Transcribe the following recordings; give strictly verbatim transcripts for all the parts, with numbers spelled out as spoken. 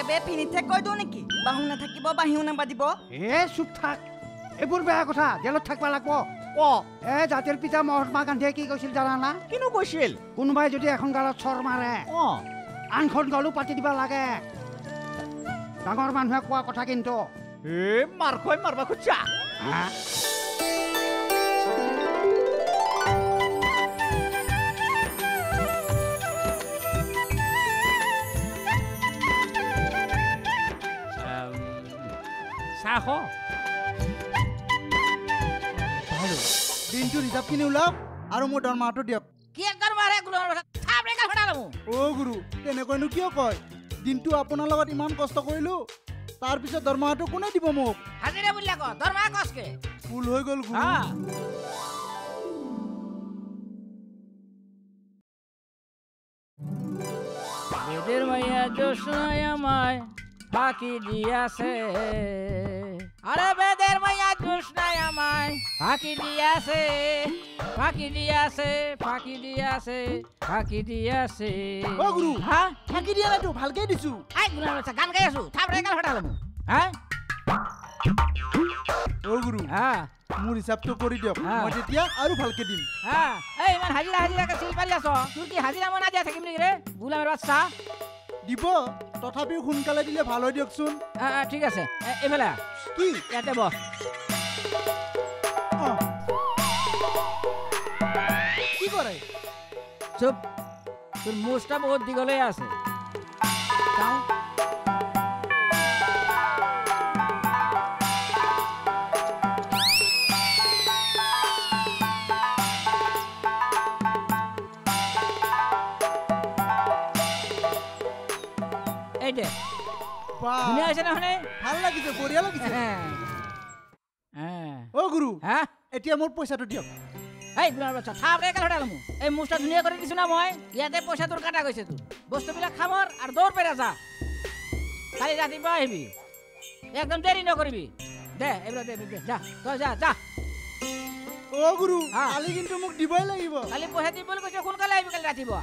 বে পিনিতে কৈ দিওঁ নেকি বাহু নাথাকিব বাহিও নাবাদিব এ চুপ থাক এইবোৰ বেয়া কথা জেলত থাকিব লাগিব অ এ জাতিৰ পিতা মহাত্মা গান্ধীয়ে কি কৈছিল জানা না কিনো কৈছিল কোনোবাই যদি এখন গালত চৰ মাৰে অ আনখন গালো পাতি দিব লাগে ডাঙৰ মানুহে কোৱা কথা কিন্তু এ মাৰ কৈ মাৰবা খুজা হা চাহ দিনটো ৰিজাৰ্ভখিনি ওলাওক আৰু মোৰ দৰমহাটো দিয়ক কি দৰমহা অ গুৰু তেনেকৈনো কিয় কয় দিনটো আপোনাৰ লগত ইমান কষ্ট কৰিলো তাৰপিছত দৰমহাটো কোনে দিব মোক হাজিৰা বুলি ক দৰমহা কসকে ভুল হৈ গ'ল গুৰু বেদের মাইয়া জোসনায় আমায় ফাঁকি দিয়াছে আরে বেদের মাইয়া জোসনায় আমায় ফাঁকি দিয়াছে ফাঁকি দিয়াছে ফাঁকি দিয়াছে ফাঁকি দিয়াছে অ গুৰু হা ফাঁকি দিয়া নাইতো ভালকে দিছো আই গুনা ৰছা গান গাই আছো থাপ ৰেগাল ফটালাম হা অ গুৰু হা মোৰ হিচাপটো কৰি দিয়ক মই তেতিয়া আৰু ভালকে দিম হা এই ইমান হাজিৰা হাজিৰা কে চিল পালি আছ তোৰ কি হাজিৰা মনা দিয়া থাকিম নেকি ৰে গুলামের বাচ্চা দিব তথাপিও সোনকালে দিলে ভাল হয় দিয়কচোন ঠিক আছে এইফালে কি ইয়াতে বহ কি কৰে চুপ তোর মুছটা বহুত দীঘলে আছে চাও এইটা বাহ দুনিয়া আছে না হনে ভাল লাগিছে বঢ়িয়া লাগিছে হ্যাঁ অ গুৰু হ্যাঁ এতিয়া মোৰ পইচাটো দিয়ক এই গুলামের বাচ্চা থাপ রেগাল ফটালাম এই মুছটা ধুনিয়া করে দিছ না মই ইয়াতে পয়সা তোর কাটা গৈছে তুই বস্তুবিলাক খামৰ আর দৌড় পেরা যা কালি রাতিপুৱা আহিবি একদম দেরি নকরিবি দে এবার দে দে যা তই যা যা অ গুৰু কালি কিন্তু মোক দিবই লাগিব কালি পয়সা দিব বুলি কৈছে সোনকালে আহিবি কালি ৰাতিপুৱা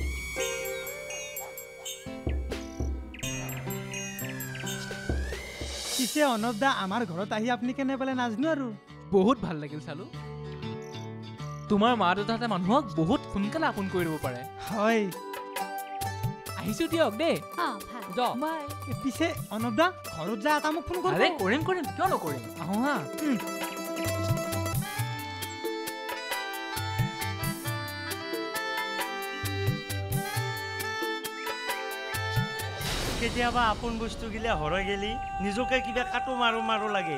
পিছে অনব দা আমাৰ ঘৰত আহি আপুনি কেনে পালে নাজনো আৰু বহুত ভাল লাগিল চালো তোমাৰ মা দেউতাহঁতে মানুহক বহুত সোনকালে আপোন কৰি দিব পাৰে হয় আহিছো দিয়ক দেই পিছে অনব দা ঘৰত যা এটা মোক ফোন কৰিব কৰিম কৰিম কিয় নকৰিম আহো হা কেতিয়াবা আপোন বস্তু গিলা হৰই গেলি নিজকে কিবা কাটো মাৰো মাৰো লাগে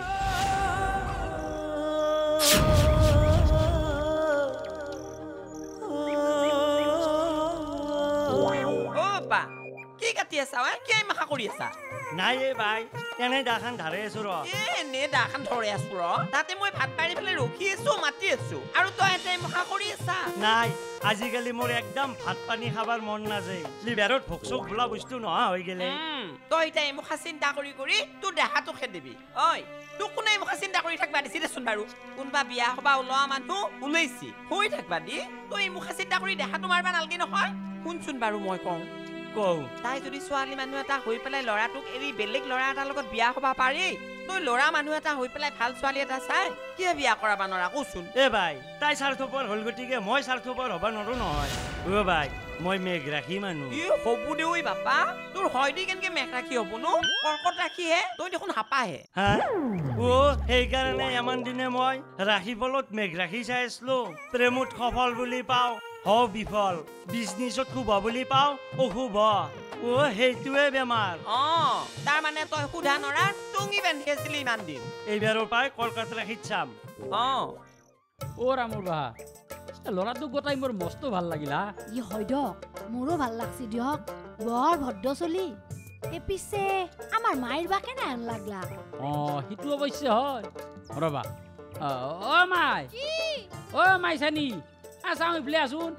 বা কি কাটি আছা ঐ কি মাখা কৰি আছা নাই এ ভাই এনে দাখান ধাৰে আছো ৰ এনে দাখান ধৰে আছো ৰ তাতে মই ভাত পাৰি পেলাই ৰখি আছো মাতি আছো আৰু তই এতে মাখা কৰি আছা নাই আজিকালি মোৰ একদম ভাত পানী খাবার মন নাযায় লিভাৰত ভোক চোক বোলা বস্তু নোহোৱা হৈ গেলে তই এতিয়া মুখা চিন্তা কৰি কৰি তোৰ দেহাটো খেদিবি ঐ তোক কোনে মুখা চিন্তা কৰি থাকবা দিছি দেচোন বাৰু কোনবা বিয়া হবা ওলোৱা মানুহ ওলাইছি হৈ থাকবা দি তই মুখা চিন্তা কৰি দেহাটো মাৰবা নালগে নহয় শুনচোন বাৰু মই কওঁ কওঁ তাই যদি ছোৱালী মানুহ এটা হৈ পেলাই ল'ৰাটোক এৰি বেলেগ ল'ৰা এটাৰ লগত বিয়া হবা পাৰি তই ল'ৰা মানুহ এটা হৈ পেলাই ভাল ছোৱালী এটা চাই কিয় বিয়া কৰাবা নৰা কচোন এ ভাই তাই স্বাৰ্থপৰ হ'ল গতিকে মই স্বাৰ্থপৰ হ'ব নোৱাৰো নহয় অ ভাই মই মেঘ ৰাখি মানুহ ই হ'ব দে ঐ বাপা তোৰ হয় দি কেনেকে মেঘ ৰাখি হ'ব নো কৰ্কট ৰাখিহে তই দেখোন হাপাহে হা অ সেইকাৰণে ইমান দিনে মই ৰাখি বলত মেঘ ৰাখি চাই আছিলো প্ৰেমত সফল বুলি পাওঁ হ বিফল বিজনেছত শুভ বুলি পাওঁ অশুভ অ সেইটোৱে বেমাৰ অ তাৰ মানে তই সুধা নৰা টুঙি বান্ধি আছিলি ইমান দিন এইবাৰৰ পৰাই কলকাতা ৰাখিত চাম অ অ ৰামৰ বা ল'ৰাটোক গতাই মোৰ মস্ত ভাল লাগিলা ই হয় দিয়ক মোৰো ভাল লাগছি দিয়ক বৰ ভদ্ৰ চলি এ পিছে আমাৰ মাইৰ বা কেনে আন লাগলা অ সেইটো অৱশ্যে হয় ৰবা অ মাই অ মাই চানি আছাম ইফলে আসুন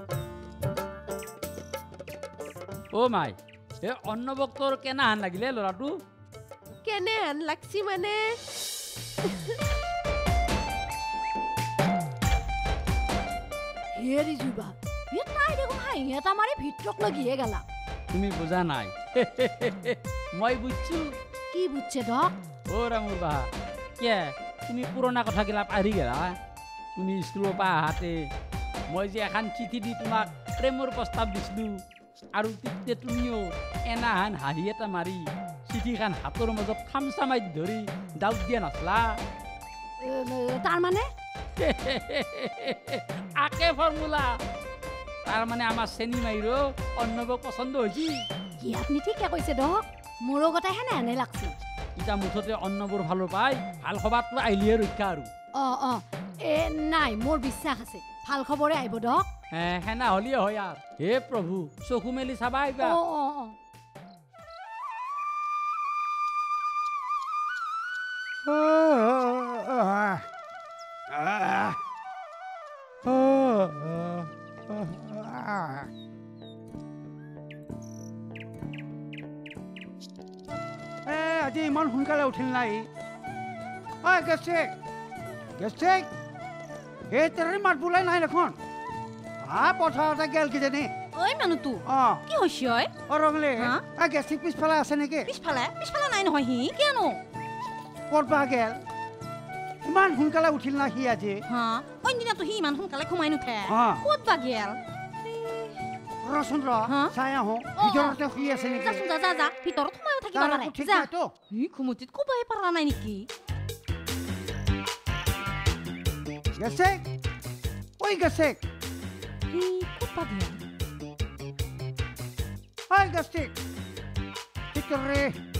ও মাই এ অন্নভক্তৰ কেনা হান লাগিলে ল'ৰাটো কেনে আন লাগছি মানে হেৰি জুবা এ তাই দেখোন হাঁহি এটা মাৰি ভিতৰক লগিয়ে গেলা তুমি বুজা নাই মই বুঝছো কি বুঝছে ডক ও রামুর বাহা কে তুমি পুরোনা কথাগিলা পাহৰি গেলা তুমি স্কুলৰ পৰা আহাতে মই যে এখন চিঠি দি তোমাক প্ৰেমৰ প্ৰস্তাৱ দিছিলো আৰু তেতিয়া তুমিও এনাহান হাঁহি এটা মাৰি চিঠিখন হাতৰ মাজত খামচা মাৰি ধৰি দাউত দিয়া নাছলা তাৰ মানে আকে ফৰ্মুলা তাৰ মানে আমাৰ চেনি মাৰিৰো অন্নবক পচন্দ হৈছে কি আপুনি ঠিকে কৈছে ডক মোৰো গতাই হেনে হেনে লাগছে এতিয়া মুঠতে অন্নবোৰ ভালো পাই ভাল খবৰটো আহিলেহে ৰক্ষা আৰু অ অ এ নাই মোৰ বিশ্বাস আছে ভাল খবৰে আহিব ডক হে হেনা হলিয়ে হয় আৰু হে প্ৰভু চকু মেলি চাবা আহিবা অ অ অ আজি ইমান সোনকালে উঠিল নাই ঐ গেষ্টিক গেষ্টিক এই তেৰে মাত বোলাই নাই দেখোন হা পথাৰতে গেল কিজানি ঐ মানুহটো অ কি হৈছে ঐ অ ৰঙলি এই গেষ্টিক পিছফালে আছে নেকি পিছফালে পিছফালে নাই নহয় সি কিয়নো ক'ত বা গেল ইমান সোনকালে উঠিল না সি আজি হা অন্যদিনাতো সি ইমান সোনকালে ঘুমাই নুঠে অ ক'ত বা গেল ৰচোন ৰ চাই আহোঁ ভিতৰতে শুই আছে নেকি যাচোন যা যা যা ভিতৰত সোমাই থাকিব পাৰে ঠিক যা নাইতো ই ঘুমতিত ক'বই পৰা নাই নেকি গেষ্টিক ঐ গেষ্টিক সি ক'ত বা গেল ঐ গেষ্টিক ভিতৰে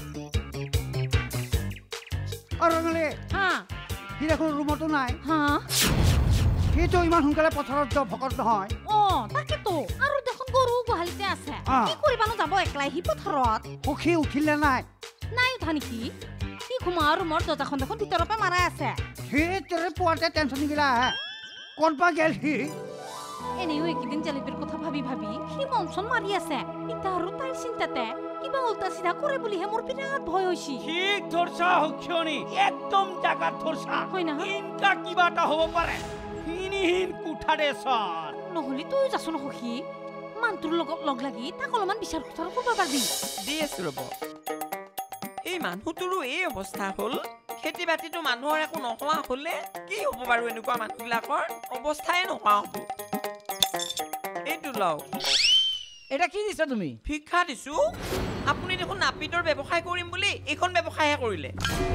অ ৰঙলি হা সি দেখোন ৰুমতো নাই হা সিটো ইমান সোনকালে পথাৰত যোৱা ভকত নহয় অ তাকেতো আৰু দেখোন গৰু গোহালিতে আছে কি কৰিবানো যাব একলাই সি পথাৰত সখী উঠিলে নাই নাই উঠা নেকি সি ঘুমা ৰুমৰ দৰ্জাখন দেখোন ভিতৰৰ পৰা মাৰাই আছে সি তেৰে পোৱাতে টেনচন নিগিলা আহে ক'ত বা গেল সি এনেও এইকেইদিন জেলেপীৰ কথা ভাবি ভাবি সি মন চন মাৰি আছে ইতা আৰু তাইৰ চিন্তাতে কিবা উল্টা চিধা কৰে বুলিহে মোৰ বিৰাট ভয় হৈছে ঠিক ধৰছা হক্ষণি একদম জাগাত ধৰছা হয় না ইনকা কিবা এটা হ'ব পাৰে হিনিহিন কুঠাৰে চৰ নহ'লে তই যাচোন সখী মানুহটোৰ লগত লগ লাগি তাক অলপমান বিচাৰ খোচাৰ কৰিব পাৰিবি দি আছো ৰ'ব এই মানুহটোৰো এই অৱস্থা হ'ল খেতি বাতিটো মানুহৰ একো নোহোৱা হ'লে কি হ'ব বাৰু এনেকুৱা মানুহবিলাকৰ অৱস্থাই নোহোৱা হ'ব এইটো লওক এটা কি দিছা তুমি ভিক্ষা দিছো আপুনি দেখোন নাপিতৰ ব্যৱসায় কৰিম বুলি এইখন ব্যৱসায়হে কৰিলে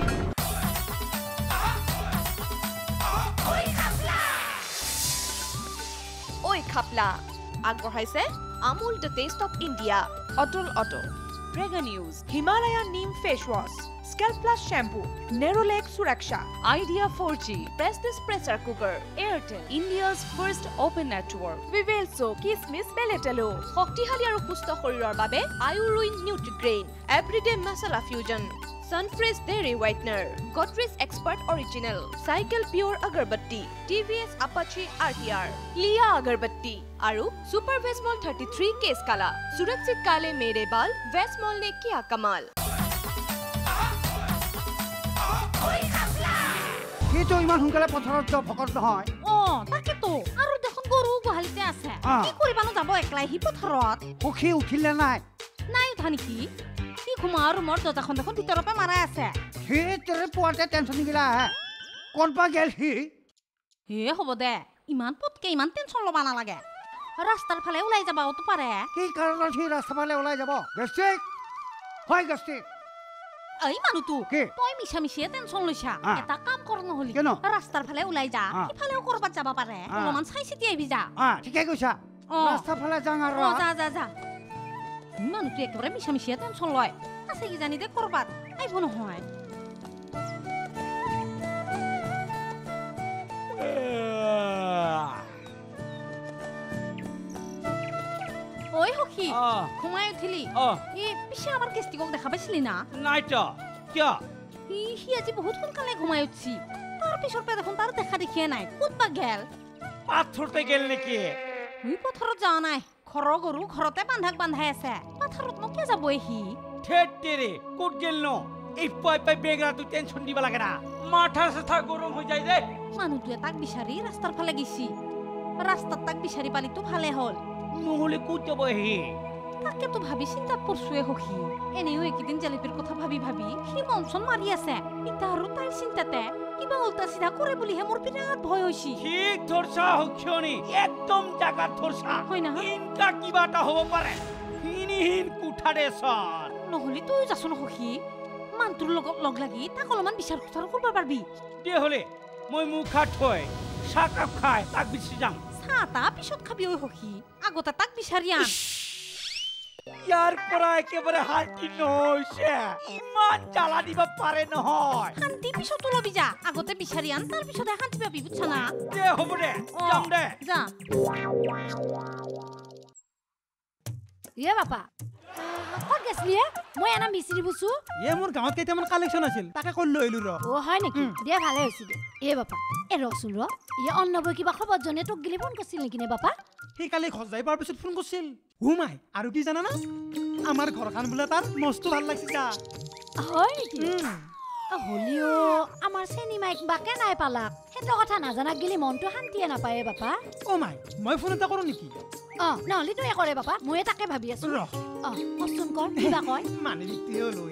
ঐ খাপলা আগবঢ়াইছে Amul the taste of India অটল অটো প্ৰেগা news Himalaya neem face wash scalp plus shampoo Nerolac Suraksha Idea four G Prestige pressure cooker Airtel India's first open network Vivel চ' কিচমিচ বেলেটেলো শক্তিশালী আৰু সুস্থ শৰীৰৰ বাবে আয়ুৰুইন Nutrigrain everyday masala fusion Sunfresh Dairy Whitener, Godrej Expert Original, Cycle Pure Agarbatti, T V S Apache R T R, Lia Agarbatti, Aru Super Vesmol thirty-three Case Kala, Surakshit Kale Mere Bal, Vesmol ne kiya kamal. সিটো ইমান সোনকালে পথাৰত যোৱা ভকত নহয় অ তাকেতো আৰু দেখোন গৰু গোহালিতে আছে কি কৰিবানো যাব একলাই সি পথাৰত সখী উঠিলে নাই নাই উঠা নেকি সি ঘুমা ৰুমৰ দৰ্জাখন দেখোন ভিতৰৰ পৰা মাৰাই আছে সি তেৰে পোৱাতে টেনচন নিগিলা আহে ক'ত বা গেল সি হে হ'ব দে ইমান পটকে ইমান টেনচন ল'ব নালাগে ৰাস্তাৰ ফালে ওলাই যাবতো পাৰে কি কাৰণত সি ৰাস্তাৰ ফালে ওলাই যাব গেষ্টিক হয় গেষ্টিক এই মানুহটো কি তই মিছা মিছিয়ে টেনচন লৈছা এটা কাম কৰ নহলি ৰাস্তাৰ ফালে ওলাই যা ইফালেও কৰবাত যাব পাৰে অলপমান চাই চিতি আহিবি যা অ ঠিকে কৈছা ৰাস্তাৰ ফালে যাং আৰু অ যা যা যা মানুহটো একেবাৰে মিছা মিছিয়ে টেনচন লয় আছে কি জানি দে কৰবাত আহিব নহয় ঐ সখী ঘুমাই উঠিলি এই পিছে আমাৰ কেষ্টিকক দেখা পাইছিলি না নাই তো কিয় সি সি আজি বহুত সোনকালে ঘুমাই উঠছি তাৰ পিছৰ পৰা দেখোন তাৰ দেখা দেখিয়ে নাই ক'ত বা গেল পাথৰতে গেল নেকি সি পথাৰত যোৱা নাই ঘৰৰ গৰু ঘৰতে বান্ধাক বান্ধাই আছে পথাৰত নো কিয় যাব সি ঠেট তেৰে ক'ত গেল ন এই পাই পাই বেগৰাটো টেনচন দিব লাগে না মাথা সাথা গৰম হৈ যায় দে মানুহটোৱে তাক বিচাৰি ৰাস্তাৰ ফালে গেছি ৰাস্তাত তাক বিচাৰি পালিতো ভালে হ'ল নহ'লে ক'ত যাব সি তাকেতো ভাবি চিন্তাত পৰছোৱে সখী এনেও এইকেইদিন জেলেপীৰ কথা ভাবি ভাবি সি মন চন মাৰি আছে ইতা আৰু তাইৰ চিন্তাতে কিবা উল্টা চিধা কৰে বুলিহে মোৰ বিৰাট ভয় হৈছি ঠিক ধৰছা হক্ষণী একদম জাগাত ধৰছা হয় না ইনকা কিবা এটা হ'ব পাৰে হিনহিন কুঠাৰে চৰ নহলি তই যাচোন সখী মানটোৰ লগত লগ লাগি তাক অলপমান বিচাৰ খোচাৰ কৰিব পাৰবি দে হলে মই মুখ হাত থৈ চাহ কাপ খাই তাক বিচাৰি যাম চাহ তা পিছত খাবি ঐ সখী আগতে তাক বিচাৰি আন ইয়াৰ পৰা একেবাৰে শান্তি নহৈছে ইমান জ্বালা দিব পাৰে নহয় শান্তি পিছত লবি যা আগতে বিচাৰি আন তাৰ পিছতে শান্তি পাবি বুঝছা না দে হ'ব দে যাম দে যা ইয়ে বাপা ক'ত গেছলি মই এনা মিচিৰি বুচু এ মোৰ গাঁৱত কেইটামান কালেকশ্যন আছিল তাকে কৈ লৈ আহিলো ৰ অ হয় নেকি দে ভালে হৈছে দে এ বাপা এ ৰচোন ৰ ইয়ে অন্নবৈ কিবা খবৰ জনে তোক গিলি ফোন কৰিছিল নেকি নে বাপা সেই কালি ঘৰ যাই পাৰ পিছত ফোন কৰিছিল হুমাই আৰু কি জানা না আমাৰ ঘৰখান বোলে তাৰ মস্ত ভাল লাগছে যা হয় নেকি হলিও আমাৰ চেনিমাইক বাকে নাই পালাক সেইটো কথা নাজানাক গিলি মনটো শান্তিয়ে নাপায় বাপা অ মাই মই ফোন এটা কৰোঁ নেকি অ নহলি তই কৰে বাপা মই তাকে ভাবি আছো ৰ অ কচোন কৰ কিবা কয় মানে বিক্ৰীও লৈ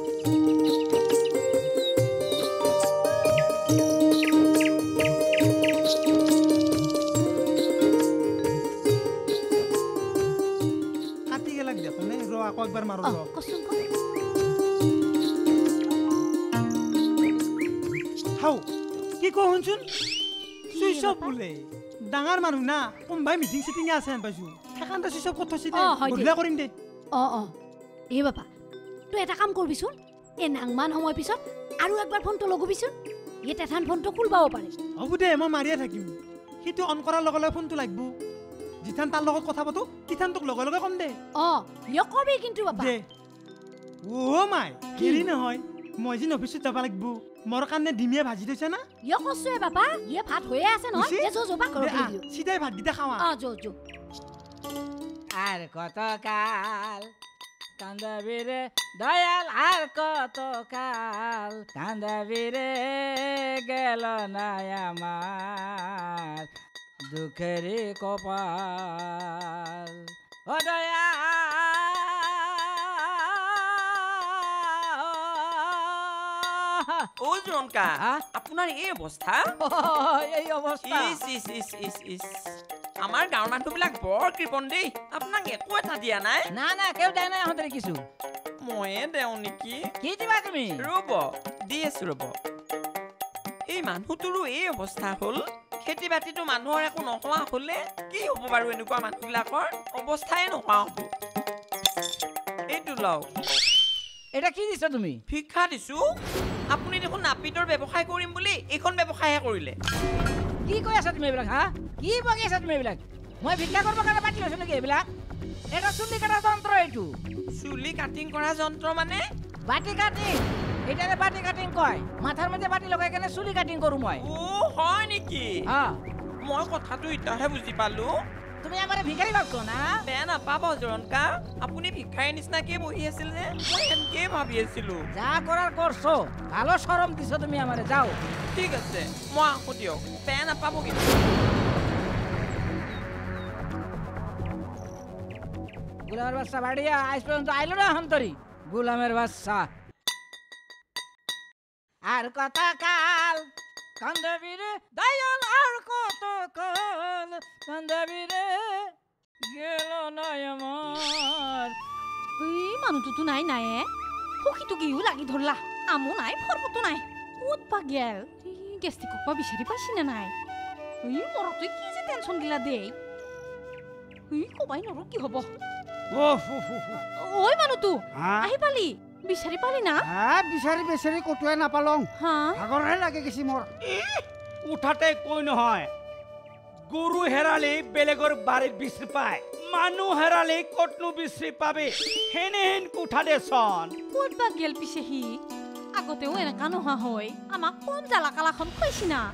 কাটি গেলাক দেখোন ৰ আকৌ একবাৰ মাৰো ৰ কচোন কৰ হাও কি কওঁ শুনচোন চুইচ অফ বোলে ডাঙৰ মানুহ না কোনোবাই মিটিং চিটিং আছে হেন পাইছো সেইকাৰণে চুইচ অফ কৰি থৈছি দে বদলা কৰিম দে অ অ এই বাপা তই এটা কাম কৰিবিচোন এই নাংমান সময় পিছত আৰু একবাৰ ফোনটো লগাবিচোন এই তেথান ফোনটো খুলবাও পাৰে হ'ব দে মই মাৰিয়ে থাকিম সিটো অন কৰাৰ লগে লগে ফোনটো লাগব যিথান তাৰ লগত কথা পাতো তিথান তোক লগে লগে কম দে অ ইয় কবি কিন্তু বাপা দে অ মাই কেৰি নহয় মই যি অফিচত যাব লাগিব মোৰ কাৰণে ডিমিয়ে ভাজি থৈছে না ইয় কছোৱে বাপা ইয়ে ভাত হৈয়ে আছে নহয় এ যো যো পাকৰ দিও সিধাই ভাত দিতে খাওয়া অ যো যো আর কত কাল কান্দাবি রে দয়াল আর কত কাল কান্দাবি রে গেল না আমার দুঃখের কপাল ও দয়া ও জনকা আপোনাৰ এই অৱস্থা এই অৱস্থা ইস ইস ইস ইস ইস আমাৰ গাঁৱৰ মানুহবিলাক বৰ কৃপণ দেই আপোনাক একো এটা দিয়া নাই না না কেউ দেয় নাই এখন দেখিছো ময়ে দেওঁ নেকি কি দিবা তুমি ৰ'ব দি আছো ৰ'ব এই মানুহটোৰো এই অৱস্থা হ'ল খেতি বাতিটো মানুহৰ একো নোহোৱা হ'লে কি হ'ব বাৰু এনেকুৱা মানুহবিলাকৰ অৱস্থাই নোহোৱা হ'ব এইটো লওক এটা কি দিছ তুমি ভিক্ষা দিছো আপুনি দেখোন নাপিতৰ ব্যৱসায় কৰিম বুলি এইখন ব্যৱসায়হে কৰিলে কি কৈ আছা তুমি এইবিলাক হা কি বকি আছা তুমি এইবিলাক মই ভিক্ষা কৰিব কাৰণে পাতি লৈছো নেকি এইবিলাক এটা চুলি কাটা যন্ত্ৰ এইটো চুলি কাটিং কৰা যন্ত্ৰ মানে বাটি কাটিং এটারে বাটি কাটিং কয় মাথার মধ্যে বাটি লগাই কেনে চুলি কাটিং কৰো মই ও হয় নেকি হ্যাঁ মই কথাটো ইটাহে বুজি পালো তুমি আমারে ভিখারি ভাবছো না বেয়া নাপাব জনকা আপুনি ভিখাৰী নিচিনাকে বহি আছিল যে মই এনেকে ভাবি আছিলো যা করার করছো ভালো শরম দিছো তুমি আমারে যাও ঠিক আছে মই আহো দিয়ক বেয়া নাপাব কিন্তু গোলামের বাচ্চা বাড়িয়া আজ পর্যন্ত আইলো না হন্তরি গোলামের বাচ্চা আর কথা কাল কান্দবিরে দয়াল আর কত কাল কান্দবিরে গেল না আমার এই মানুহটো নাই নাই সখীটো কিও লাগি ধরলা আমো নাই ফরবতো নাই ক'ত পা গেল গেষ্টিক কপা বিচাৰি পাইছি না নাই এই মৰতো কি যে টেনশন গিলা দে এই কবাই নৰো কি হ'ব ওই মানুহটো আহি পালি বিচাৰি পালি না হ্যাঁ বিচাৰি বিচাৰি কটুৱে নাপালং হা ভাগৰহে লাগে গেছি মোৰ উঠাতে কৈ নহয় গৰু হেৰালে বেলেগৰ বাৰীত বিচাৰি পায় মানুহ হেৰালে কতনো বিচাৰি পাবে হেনেহেন কোঠা দে চন ক'ত বা গেল পিছে সি আগতেও এনেকা নোহোৱা হয় আমাক কম জ্বালা কালাখন খুৱাইছি না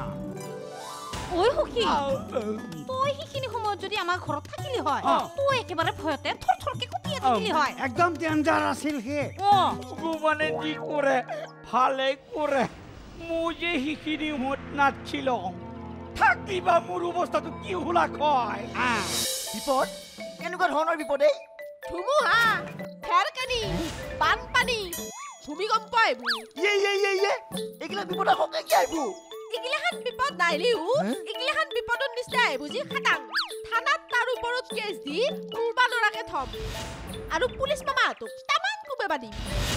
ঐ সখী তই সেইখিনি সময়ত যদি আমাৰ ঘৰত থাকিলি হয় তই একেবাৰে ভয়তে থৰ থৰকে কুটিয়ে থাকিলি হয় একদম ডেঞ্জাৰ আছিল হে মানে কি কৰে ভালে কৰে মই যে সেইখিনি সময়ত নাছিল থাকিবা মোৰ অৱস্থাটো কি হোলা কয় বিপদ কেনেকুৱা ধৰণৰ বিপদ এই ধুমুহা ঢেৰকানি বানপানী ভূমিকম্প এইবোৰ ইয়ে ইয়ে ইয়ে ইয়ে এগিলা বিপদ হকে কি আইবু এগিলাখান বিপদ নাইলিও এগিলাখান বিপদৰ নিচিনা আহিব যি খাটাং থানাত তাৰ ওপৰত কেছ দি কোৰবা নৰাকে থম আৰু পুলিচ মামাহঁতক তামান কোবে বাদিম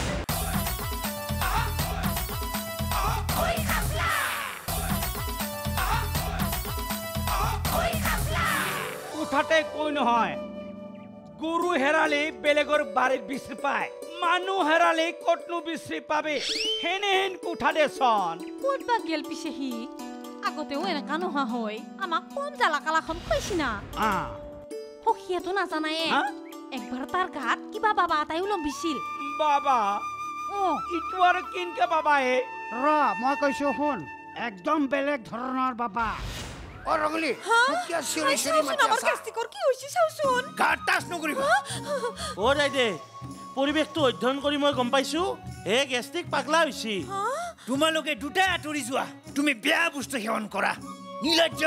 উঠাতে কই নহয় গরু হেরালে বেলেগর বাড়ির বিশ্রী পায় মানুহ হেরালে কতনো বিশ্রী পাবে হেনে হেন কুঠাদে সন ক'ত বা গেল পিছে সি আগতেও এনেকা নোহোৱা হয় আমাক কম জ্বালা কালাখন খুৱাইছি না সখীয়েতো নাজানায়ে একবাৰ তাৰ গাত কিবা বাবা এটাইও লম্বিছিল বাবা অ ইটো আৰু কিনকে বাবা হে ৰ মই কৈছো শুন একদম বেলেগ ধৰণৰ বাবা ও রঙলি কিয়া সিরি সিরি মাতি আমার গেস্টিকৰ কি হৈছে চাওচোন গাত টাচ নকৰিব ও দাইদে পৰিৱেশটো অধ্যয়ন কৰি মই গম পাইছো হে গেষ্টিক পাগলা হৈছি তোমালোকে দুটা আঁতৰি যোৱা তুমি বেয়া বস্তু সেৱন কৰা নীলজ্জ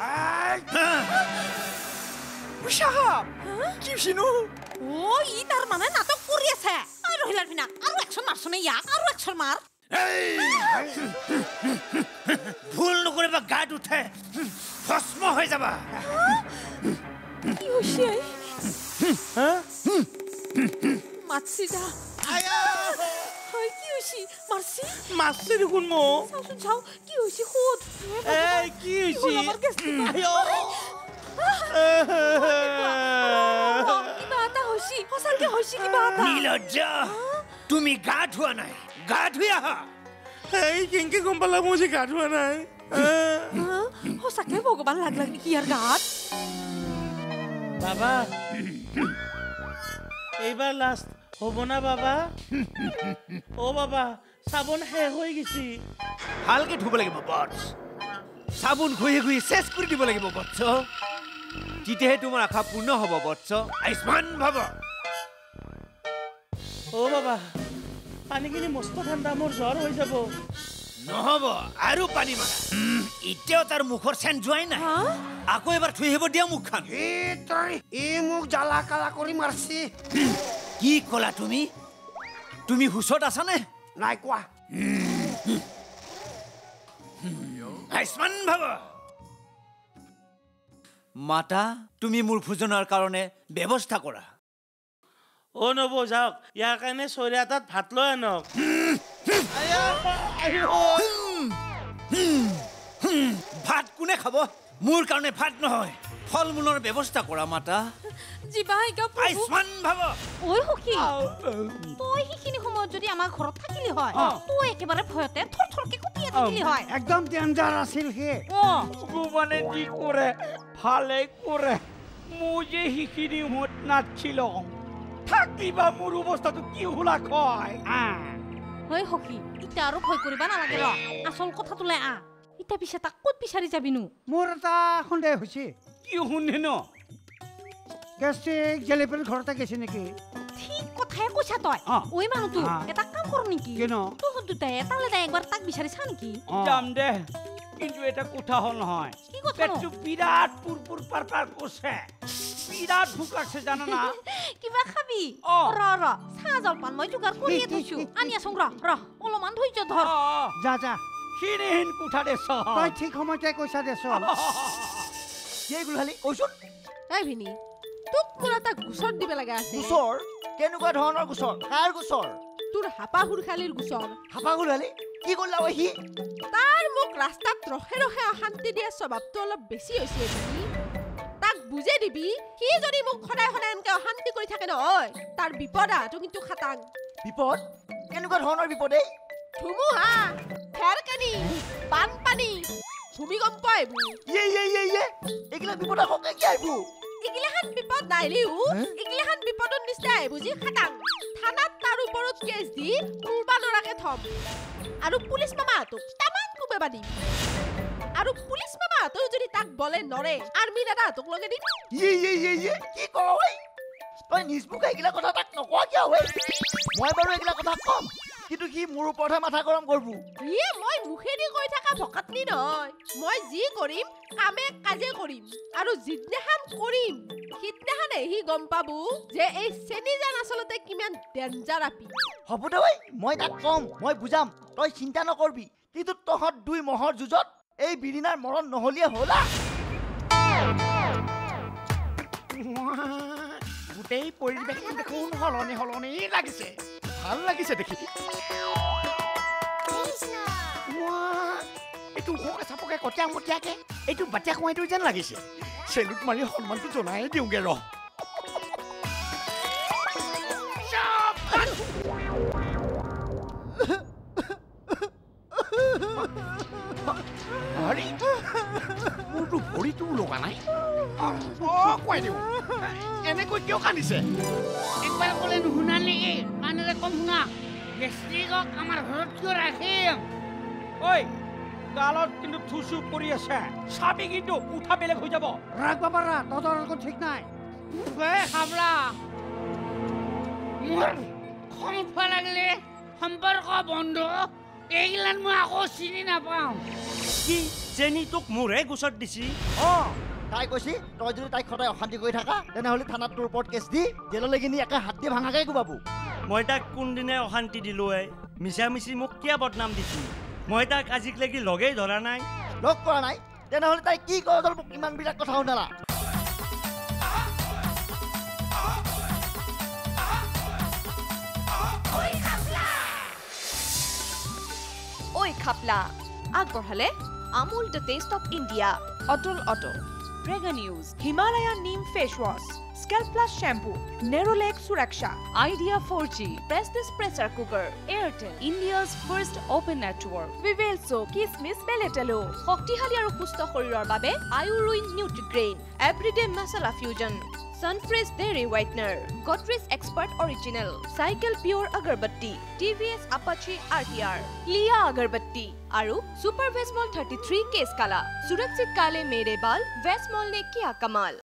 উষাহব কি চিনো ও ই তাৰ মানে নাটক কৰি আছে আৰু হিলাৰ বিনা আৰু একশন মাৰছনে ইয়াক আৰু একশন মাৰ ভুল নকৰিবা গাত উঠে ভস্ম হৈ যাবা কি হৈছে মাতছি যা আয়া হয় কি হৈছে মাৰছি মাছছে দেখোন মো চাওচোন চাও কি হৈছে খুদ এই কি হৈছে আমার গেস্টিক আয়ো কিবা এটা হৈছে সঁচাকে হৈছে কিবা এটা নীলজ্জ তুমি গা ধোৱা নাই গা ধুই আহা এই কেনেকে গম পালা মই যে গা ধোৱা নাই সঁচাকে ভগৱান লাগ লাগ নেকি ইয়াৰ গাত বাবা এইবাৰ লাষ্ট হ'ব না বাবা ও বাবা চাবোন শেষ হৈ গেছি ভালকে ধুব লাগিব বৎস চাবোন ঘঁহি ঘঁহি চেচ কৰি দিব লাগিব বৎস তেতিয়াহে তোমাৰ আশা পূৰ্ণ হ'ব বৎস আয়ুষ্মান ভৱ ও বাবা পানীখিনি মস্ত ঠাণ্ডা মোৰ জ্বৰ হৈ যাব নহ'ব আৰু পানী মাৰা এতিয়াও তাৰ মুখৰ চেন যোৱাই নাই আকৌ এবাৰ থৈ আহিব দিয়া মুখখন এই মোক জ্বালা কালা কৰি মাৰছি কি ক'লা তুমি তুমি হুঁচত আছানে নাই কোৱা আয়ুষ্মান ভৱ মাতা তুমি মোৰ ভোজনৰ কাৰণে ব্যৱস্থা কৰা অ নব যাওক ইয়াৰ কাৰণে চৰিয়া তাত ভাত লৈ আনক ভাত কোনে খাব মোৰ কাৰণে ভাত নহয় ফল মূলৰ ব্যৱস্থা কৰা মাতা জিবাইকা আয়ুষ্মান ভৱ ঐ সখী তই সেইখিনি সময়ত যদি আমাৰ ঘৰত থাকিলি হয় তই একেবাৰে ভয়তে থৰ থৰকে কুটিয়ে থাকিলি হয় একদম ডেঞ্জাৰ আছিল সি ও মানে কি কৰে ভালে কৰে মই যে সেইখিনি সময়ত নাছিল থাকিবা মোৰ অৱস্থাটো কি হোলা কয় ঐ সখী এতিয়া আৰু ভয় কৰিবা নালাগে ৰ আচল কথাটোলৈ আহ এতিয়া পিছে তাক ক'ত বিচাৰি যাবিনো মোৰ এটা সন্দেহ হৈছে কি শুনে ন গেষ্টিক জেলেপীৰ ঘৰতে গৈছে নেকি ঠিক কথাই কৈছা তই ঐ মানুহটো এটা কাম কৰ নেকি তহঁত দুটাই তালে তাই একবাৰ তাক বিচাৰি চা নেকি যাম দে কিন্তু এটা কথা হ'ল নহয় পেটটো বিৰাট পুৰপুৰ পাৰ পাৰ কৈছে বিৰাট ভোক লাগছে জানা না কিবা খাবি ৰ ৰ চাহ জলপান মই যোগাৰ কৰিয়ে থৈছো আনি আছোং ৰ ৰ অলপমান ধৈৰ্য ধৰ যা যা হিৰেহিন কোঠা দে তই ঠিক সময়তে কৈছা দে চল কি গুলহালি কৈছোন এই ভিনি তোক মোৰ এটা গোচৰ দিব লগা আছে গোচৰ কেনেকুৱা ধৰণৰ গোচৰ কাৰ গোচৰ তোৰ হাপা হুৰখালিৰ গোচৰ হাপা গুলহালি কি কৰিলা ঐ সি তাৰ মোক ৰাস্তাত ৰখে ৰখে অশান্তি দিয়া স্বভাৱটো অলপ বেছি হৈছে ভিনি তাক বুজাই দিবি সি যদি মোক সদায় সদায় এনেকে অশান্তি কৰি থাকে নহয় তাৰ বিপদ আহাটো কিন্তু খাটাং বিপদ কেনেকুৱা ধৰণৰ বিপদ এই ধুমুহা ঢেৰকানি বানপানী ভূমিকম্প এইবোৰ ইয়ে ইয়ে ইয়ে ইয়ে এগিলা বিপদ হকে কি আইবু এগিলাখান বিপদ নাইলিও এগিলাখান বিপদৰ নিচিনা আহিব যি খাটাং থানাত তাৰ ওপৰত কেছ দি কোৰবা নৰাকে থম আৰু পুলিচ মামাহঁতক তামান কোবে বাদিম আৰু পুলিচ মামাহঁতেও যদি তাক বলে নৰে আৰ্মি দাদাহঁতক লগে দিম ইয়ে ইয়ে ইয়ে ইয়ে কি কৰ ঐ তই নিজ মুখে এগিলা কথা তাক নকোৱা কিয় ঐ মই বাৰু এগিলা কথা কম কিন্তু সি মোৰ ওপৰতহে মাথা গৰম কৰিব ইয়ে মই মুখেদি কৈ থকা ভকাতনি নহয় মই যি কৰিম কামে কাজে কৰিম আৰু যিদিনাখন কৰিম সিদিনাখনে সি গম পাবো যে এই চেনিজান আচলতে কিমান ডেঞ্জাৰ আপি হ'ব দে ঐ মই তাক কম মই বুজাম তই চিন্তা নকৰবি কিন্তু তহঁত দুই মহৰ যুঁজত এই বিৰিনাৰ মৰণ নহলিয়ে হলা গোটেই পৰিৱেশটো দেখোন সলনি সলনি লাগিছে ভাল লাগিছে দেখি এইটো ওখকে চাপকে কটীয়া মটীয়াকে এইটো বাটিয়া কুঁৱাইটো যেন লাগিছে চেলুট মাৰি সন্মানটো জনাই দিওঁগে ৰ মোৰতো ভৰিটো লগা নাই কুৱাই দিওঁ এনেকৈ কিয় কান্দিছে একবাৰ ক'লে নুশুনা নেকি কাণেৰে কম শুনা গেষ্ট্ৰিকক আমাৰ ঘৰত কিয় ৰাখিম ঐ গালত কিন্তু থুচু পৰি আছে চাবি কিন্তু উঠা বেলেগ হৈ যাব ৰাখবা পাৰা তহঁতৰ একো ঠিক নাই খাবলা মোৰ খং উঠবা লাগিলে সম্পৰ্ক বন্ধ এইগিলান মই আকৌ চিনি নাপাওঁ কি চেনি তোক মোৰহে গোচত দিছি অঁ তাই কৈছি তই যদি তাইক সদায় অশান্তি কৰি থাকা তেনেহ'লে থানাত তোৰ ওপৰত কেছ দি জেললৈ কিনি একে হাত দিয়ে ভাঙাকে কোবাবো মই তাক কোনদিনে অশান্তি দিলো ঐ মিছা মিছি মোক কিয় বদনাম দিছি মই তাক আজিলৈকে লগেই ধৰা নাই লগ কৰা নাই তেনেহ'লে তাই কি কৰে মোক ইমান বিৰাট কথা শুনালা ঐ খাপলা আগবঢ়ালে Amul the taste of India অটল অটো প্ৰেগা news Himalaya neem face wash scalp plus shampoo Nerolac Suraksha Idea four G Prestige pressure cooker Airtel India's first open network Vivel soap কিচমিচ বেলেটেলো শক্তিশালী আৰু সুস্থ শৰীৰৰ বাবে আয়ুৰুইন Nutrigrain everyday masala fusion Sunfresh Dairy Whitener, Godrej Expert Original, Cycle Pure Agarbatti, T V S Apache R T R, Lia Agarbatti, Aru Super Vesmol thirty-three Case Kala, Surakshit Kale Mere Bal, Vesmol ne kiya kamal.